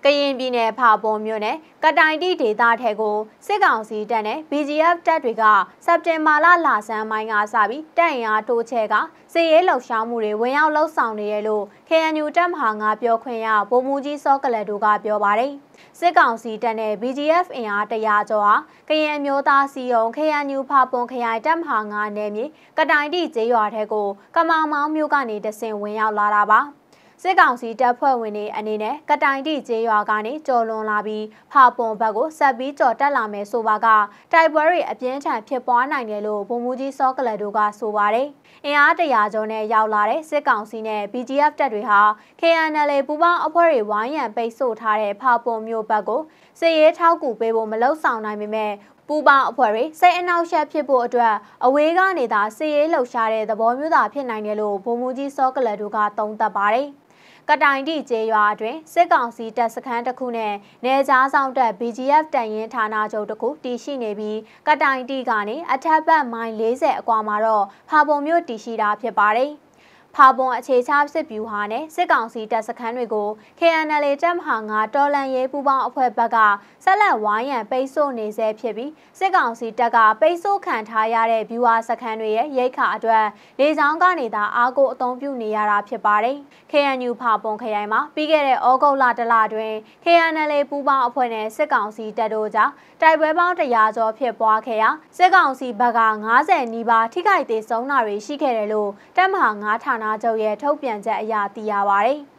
ကရင်ပြည်နယ်ဖာပွန်မြို့နယ်ကတိုင်တိဒေသထဲကိုစစ်ကောင်စီတပ်နဲ့ BGF တပ်တွေကစက်တင်ဘာလဆန်းပိုင်းကစပြီးတပ်အင်အားတိုးချဲ့ကစစ်ရေးလှုပ်ရှားမှုတွေဝင်ရောက်လှုပ်ဆောင်နေရလို့ KNU တပ်မဟာ9ပြောခွင့်ရဗိုလ်မှူးကြီးစောကလတ်တို့ကပြောပါတယ်စစ်ကောင်စီတပ်နဲ့ BGF အင်အား100ကျော်ဟာကရင်မျိုးသားစီယုံ KNU ဖာပွန်ခရိုင်တပ်မဟာ9နယ်မြေကတိုင်တိကျေးရွာထဲကိုကမောင်မောင်းမြို့ကနေတဆင့်ဝင်ရောက်လာတာပါစစ်ကောင်စီတပ်ဖွဲ့ဝင်တွေအနေနဲ့ကတိုင်တိကျေးရွာကနေကျော်လွန်လာပြီးဖာပွန်ဘက်ကိုဆက်ပြီးကျော်တက်လာမယ်ဆိုပါကတိုက်ပွဲတွေအပြင်းထန်ဖြစ်ပွားနိုင်တယ်လို့ဗိုလ်မှူးကြီးစောကလတ်တို့ကဆိုပါတယ်။အင်အား100ကျော်နဲ့ရောက်လာတဲ့စစ်ကောင်စီနဲ့ BGF တပ်တွေဟာ KNLA ပူးပေါင်းအဖွဲ့တွေဝိုင်းရံပိတ်ဆို့ထားတဲ့ဖာပွန်မြို့ဘက်ကိုစစ်ရေးထောက်ကူပေးဖို့မလှုပ်ဆောင်နိုင်ပေမဲ့ပူပေါင်းအဖွဲ့တွေစိတ်အနှောက်အယှက်ဖြစ်ဖို့အတွက်အဝေးကနေသာစစ်ရေးလှုပ်ရှားတဲ့သဘောမျိုးသာဖြစ်နိုင်တယ်လို့ဗိုလ်မှူးကြီးစောကလတ်တို့ကသုံးသပ်ပါတယ်။ကတိုင်တိကျေးရွာအတွင်းစစ်ကောင်စီတပ်စခန်းတစ်ခုနဲ့နယ်ကြားဆောင်တပ် BGF တပ်ရင်းဌာနချုပ်တစ်ခုတည်ရှိနေပြီးကတိုင်တိကနေအထက်ဘက်မိုင်40အကွာမှာတော့ဖာပုံမြို့တည်ရှိတာဖြစ်ပါတယ်။ဖာပွန်အခြေချစစ်ဗျူဟာနဲ့စစ်ကောင်စီတပ်စခန်းတွေကို KNLA တပ်မဟာ9တော်လန်ရေးပူးပေါင်းအဖွဲ့ဘက်ကဆက်လက်ဝိုင်းရံပိတ်ဆို့နေဆဲဖြစ်ပြီးစစ်ကောင်စီတပ်ကပိတ်ဆို့ခံထားရတဲ့ဗျူဟာစခန်းတွေရဲ့ရိတ်ခါအတွက်လေကြောင်းကနေသာအားကိုအသုံးပြုနေရတာဖြစ်ပါတယ်။ KNU ဖာပွန်ခရိုင်မှာပြီးခဲ့တဲ့ဩဂုတ်လတလတွင် KNLA ပူးပေါင်းအဖွဲ့နဲ့စစ်ကောင်စီတပ်တို့ကြားတိုက်ပွဲပေါင်း100ကျော်ဖြစ်ပွားခဲ့ရာစစ်ကောင်စီဘက်က90နီးပါးထိခိုက်ဒေဆုံးတာတွေရှိခဲ့တယ်လို့တပ်မဟာ9ဌာနချုပ်ရဲ့ထုတ်ပြန်ချက်အရသိရပါတယ်။